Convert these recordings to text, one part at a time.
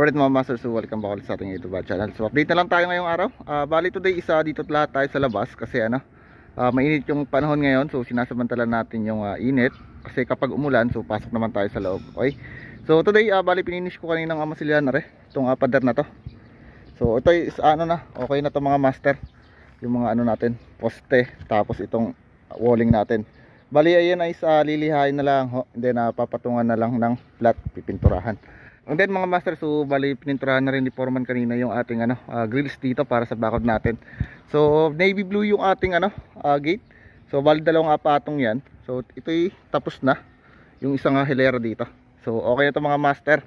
Alright mga masters, so welcome back ulit sa ating YouTube channel. So update na lang tayo ngayong araw. Bali today isa dito lahat tayo sa labas kasi mainit yung panahon ngayon. So sinasamantalan natin yung init kasi kapag umulan, so pasok naman tayo sa loob. Okay. So today bali pininish ko kaninang amasilyan na itong pader na to. So ito is okay na to mga master. Yung mga natin, poste, tapos itong walling natin. Bali ayan ay lilihain na lang ho. And then papatungan na lang ng flat, pipinturahan. And then mga master, so bali pininturahan na rin ni Foreman kanina yung ating grills dito para sa bakod natin. So navy blue yung ating gate. So bali dalawang patong yan. So ito'y tapos na yung isang hilera dito. So okay na to mga master.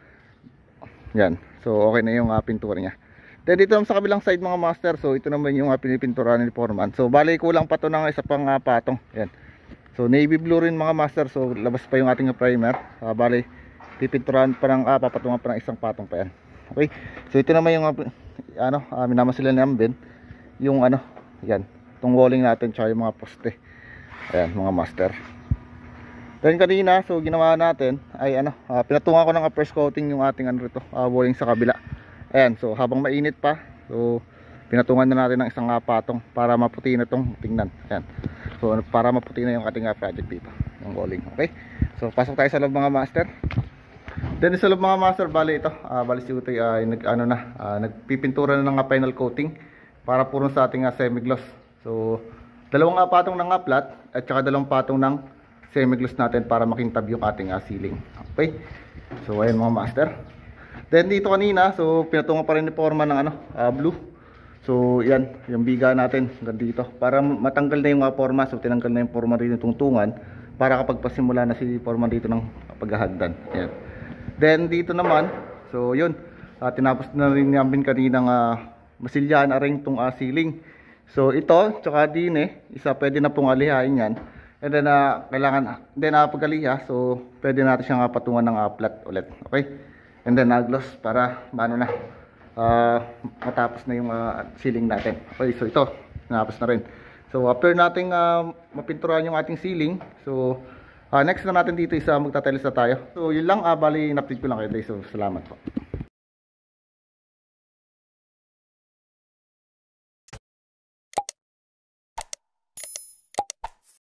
Yan. So okay na yung pintura niya. Then dito sa kabilang side mga master, so ito naman yung pinipinturahan ni Foreman. So bali kulang pa to ng isa pang patong. Yan. So navy blue rin mga master. So labas pa yung ating primer. Bali pipinturahan pa ng papatungan pa ng isang patong pa yan. Okay. So ito naman yung minamasilan ni Amben, yung yan, itong walling natin tsaka yung mga poste. Ayan mga master. Then kanina, so ginawa natin ay pinatungan ko ng first coating yung ating walling sa kabila. Ayan, so habang mainit pa, so pinatungan na natin ng isang patong para maputi na itong tingnan. Ayan. So para maputi na yung ating project dito, yung walling. Okay. So pasok tayo sa loob mga master. Then sa loob mga master, bali ito, bali si Utoy ay nagpipintura na ng final coating para puro sa ating semi-gloss. So dalawang patong ng flat at saka dalawang patong ng semi-gloss natin para makintab yung ating ceiling. Okay. So ayan mga master. Then dito kanina, so pinatungan pa rin ni Foreman ng blue. So yan, yung biga natin hanggang dito para matanggal na yung forma. So tinanggal na yung forma rin yung tungtungan para kapag pasimula na si Foreman dito ng paghahagdan. Yan. Then dito naman, so yun, tinapos na rin namin kaninang masilyahan aring itong ceiling. So ito, tsaka din isa pwede na pong alihain yan. And then pag-aliha, so pwede natin siyang patungan ng flat ulit. Okay? And then gloss para matapos na yung ceiling natin. Okay, so ito, tinapos na rin. So after nating mapinturahan yung ating ceiling, so next na natin dito magtatiles na tayo. So yun lang, bali in-update ko lang kayo guys. So salamat po.